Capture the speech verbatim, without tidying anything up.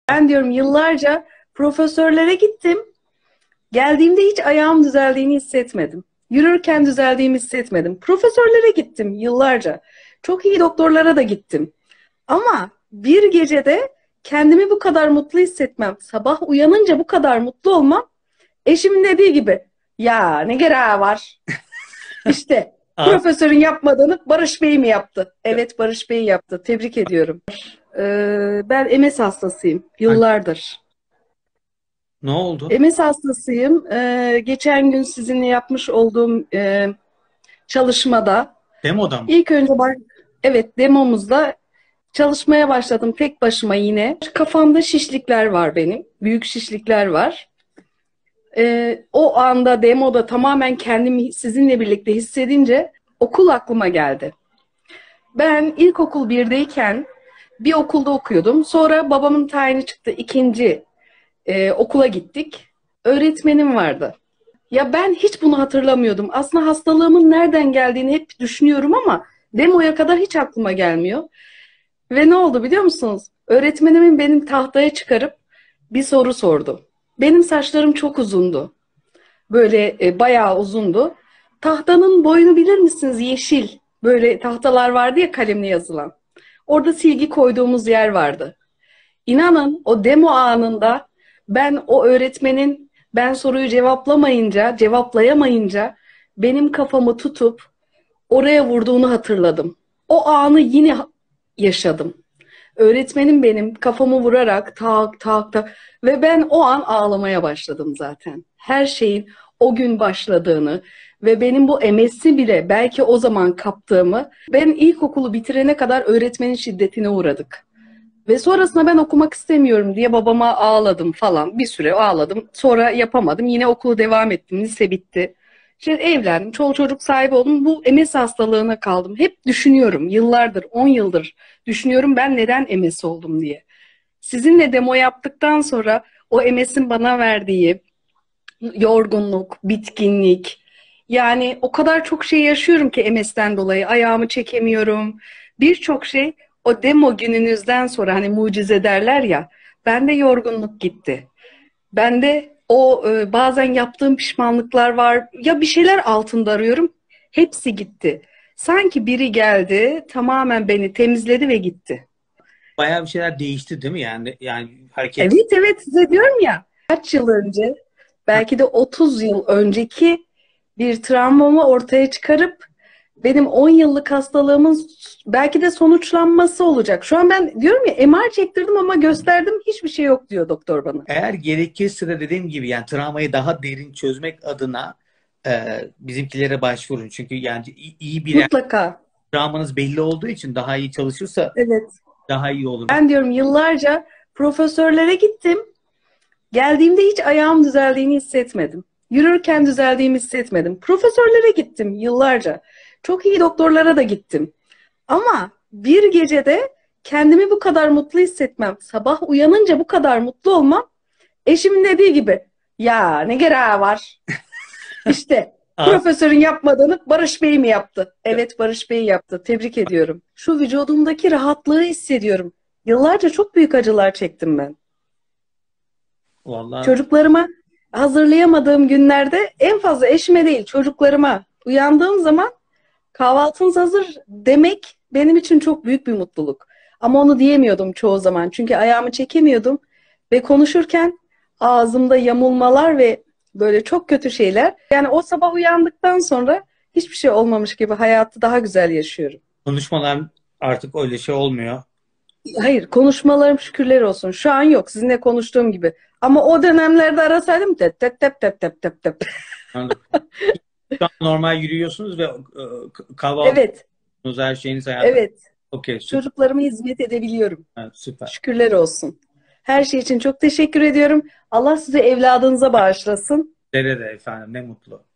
Ben diyorum yıllarca profesörlere gittim. Geldiğimde hiç ayağım düzeldiğini hissetmedim. Yürürken düzeldiğimi hissetmedim. Profesörlere gittim yıllarca. Çok iyi doktorlara da gittim. Ama bir gecede kendimi bu kadar mutlu hissetmem, sabah uyanınca bu kadar mutlu olmam, eşimin dediği gibi ya ne gereği var? İşte Abi, profesörün yapmadığını Barış Bey mi yaptı? Evet, Barış Bey yaptı. Tebrik ediyorum. Ee, ben M S hastasıyım hani yıllardır. ne oldu? M S hastasıyım. Ee, geçen gün sizinle yapmış olduğum e, çalışmada Demoda mı? ilk önce bak, evet demomuzda çalışmaya başladım tek başıma yine. Kafamda şişlikler var benim. Büyük şişlikler var. Ee, o anda demoda tamamen kendimi sizinle birlikte hissedince okul aklıma geldi. Ben ilkokul birdeyken bir okulda okuyordum. Sonra babamın tayini çıktı. İkinci e, okula gittik. Öğretmenim vardı. Ya ben hiç bunu hatırlamıyordum. Aslında hastalığımın nereden geldiğini hep düşünüyorum ama demoya kadar hiç aklıma gelmiyor. Ve ne oldu biliyor musunuz? Öğretmenimin benim tahtaya çıkarıp bir soru sordu. Benim saçlarım çok uzundu. Böyle e, bayağı uzundu. Tahtanın boyunu bilir misiniz? Yeşil. Böyle tahtalar vardı ya kalemle yazılan. Orada silgi koyduğumuz yer vardı. İnanın o demo anında ben o öğretmenin ben soruyu cevaplamayınca, cevaplayamayınca benim kafamı tutup oraya vurduğunu hatırladım. O anı yine yaşadım. Öğretmenim benim kafamı vurarak tak tak tak ve ben o an ağlamaya başladım zaten. Her şeyin o gün başladığını ve benim bu M S'i bile belki o zaman kaptığımı, ben ilkokulu bitirene kadar öğretmenin şiddetine uğradık. Ve sonrasında ben okumak istemiyorum diye babama ağladım falan. Bir süre ağladım. Sonra yapamadım. Yine okulu devam ettim. Lise bitti. İşte evlendim. Çoluk çocuk sahibi oldum. Bu M S hastalığına kaldım. Hep düşünüyorum. Yıllardır, on yıldır düşünüyorum ben neden M S oldum diye. Sizinle demo yaptıktan sonra o M S'in bana verdiği yorgunluk, bitkinlik. Yani o kadar çok şey yaşıyorum ki M S'ten dolayı. Ayağımı çekemiyorum. Birçok şey o demo gününüzden sonra hani mucize derler ya. Bende yorgunluk gitti. Bende o e, bazen yaptığım pişmanlıklar var. Ya bir şeyler altında arıyorum. Hepsi gitti. Sanki biri geldi, tamamen beni temizledi ve gitti. Bayağı bir şeyler değişti değil mi? Yani yani hareket. Evet, evet, size diyorum ya kaç yıl önce Ha, belki de otuz yıl önceki bir travmamı ortaya çıkarıp benim on yıllık hastalığımın belki de sonuçlanması olacak. Şu an ben diyorum ya M R çektirdim ama gösterdim hiçbir şey yok diyor doktor bana. eğer gerekirse de dediğim gibi yani travmayı daha derin çözmek adına e, bizimkilere başvurun. Çünkü yani iyi, iyi bir yani, Mutlaka. travmanız belli olduğu için daha iyi çalışırsa Evet. daha iyi olur. Ben diyorum yıllarca profesörlere gittim. Geldiğimde hiç ayağım düzeldiğini hissetmedim. Yürürken düzeldiğimi hissetmedim. Profesörlere gittim yıllarca. Çok iyi doktorlara da gittim. Ama bir gecede kendimi bu kadar mutlu hissetmem, sabah uyanınca bu kadar mutlu olmam, eşimin dediği gibi ya ne gereği var? İşte Abi, profesörün yapmadığını Barış Bey mi yaptı? Evet, Barış Bey yaptı. Tebrik ediyorum. Şu vücudumdaki rahatlığı hissediyorum. Yıllarca çok büyük acılar çektim ben. vallahi Çocuklarıma hazırlayamadığım günlerde en fazla eşime değil çocuklarıma uyandığım zaman kahvaltınız hazır demek benim için çok büyük bir mutluluk. Ama onu diyemiyordum çoğu zaman çünkü ayağımı çekemiyordum ve konuşurken ağzımda yamulmalar ve böyle çok kötü şeyler. Yani o sabah uyandıktan sonra hiçbir şey olmamış gibi hayatı daha güzel yaşıyorum. konuşmalar artık öyle şey olmuyor. Hayır, konuşmalarım şükürler olsun. Şu an yok sizinle konuştuğum gibi. Ama o dönemlerde arasaydım tep tep tep tep tep tep tep. Anladım. Şu an normal yürüyorsunuz ve e, kahvaltı Evet, her şeyiniz hayatınız. evet. Okey, süper. Çocuklarıma hizmet edebiliyorum. Evet, süper. Şükürler olsun. Her şey için çok teşekkür ediyorum. Allah sizi evladınıza bağışlasın. Dere de efendim ne mutlu.